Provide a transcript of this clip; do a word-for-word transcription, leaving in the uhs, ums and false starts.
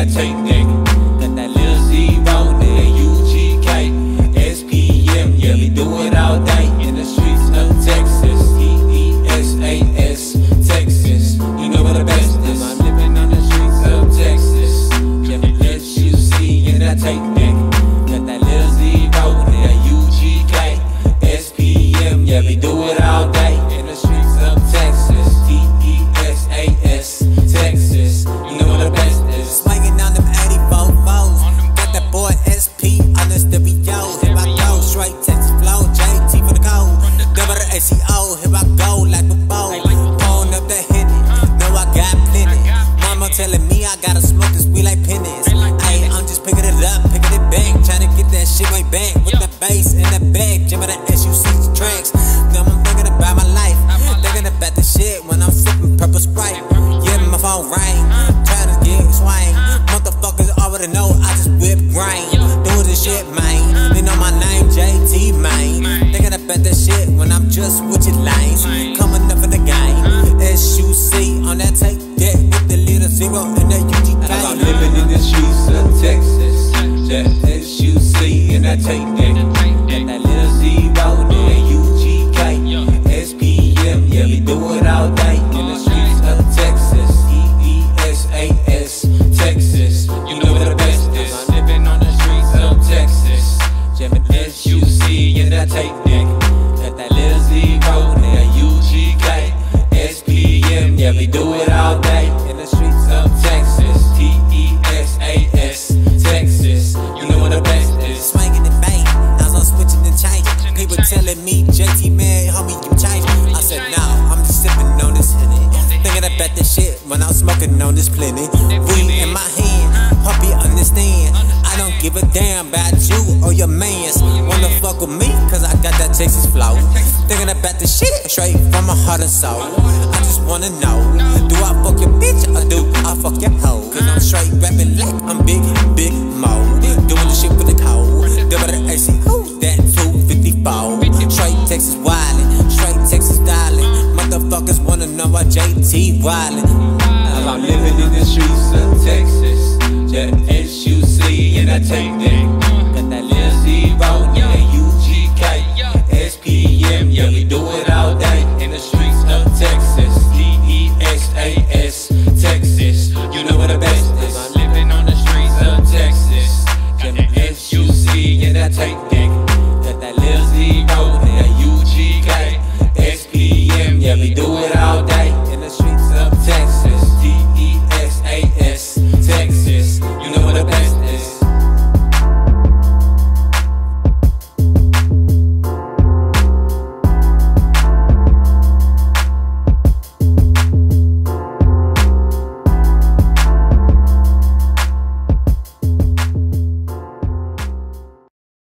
that take deck. Got that little zero, that U G K, S P M, yeah, we do it all day in the streets of Texas. T E S A S, Texas, you know where the best is. I'm living on the streets of Texas. Yeah, let you see in that take deck. Got that little zero, that U G K, S P M, yeah, we do it all day in the streets of Texas. T E S A S, Texas, you know where the best is. Swinging on them eighty-four foes. Got that boy S P on the stereo. Here I go, straight Texas flow. J T for the code. Double the A C O. Here I go like a bow. Pulling up that Henny. Know I got plenty. Mama telling me I gotta smoke this weed like pennies. Ayy, I'm just picking it up, picking it back, trying to get that shit way back with the bass in the bag. Jamming the S U C tracks. Now I'm thinking about my life, thinking about the shit when I'm sipping purple Sprite. Yeah, my phone ring, trying to get swing. Motherfuckers already know I just whip grain. Doing this shit, man. They know my name, J T, man. Thinking about that shit when I'm just with your lanes. Coming up in the game, S U C on that tape deck with the little zero and that U G K. I'm living in the streets of Texas. That S U C and that tape deck. Got that little zero, that U G K, S P M, yeah, we do it all day in the streets of Texas. T E S A S, Texas, you know where the best is. I'm living on the streets of Texas. Jamming S U C and that tape deck. Got that little zero, that U G K, S P M, yeah, we do it all day in the streets of Texas. T E S A S, Texas, you know where the best is. Swinging and bang, as I'm switching and changing. People telling me, J T, man, homie, you changed. I said, nah, I'm just sipping on this Henny. Thinking about this shit when I'm smoking on this plenty. Weed in my hand, hope you understand. I don't give a damn about you or your mans. Wanna fuck with me, cause I got that Texas flow. Thinking about this shit straight from my heart and soul. I just wanna know, do I fuck your bitch or do I fuck your hoe? Cause I'm straight rapping like I'm big, big mo. Doing the shit with the code. Double the A C O, that two fifty-four. Straight Texas wildin', straight Texas styling. Motherfuckers wanna know why J T wildin'.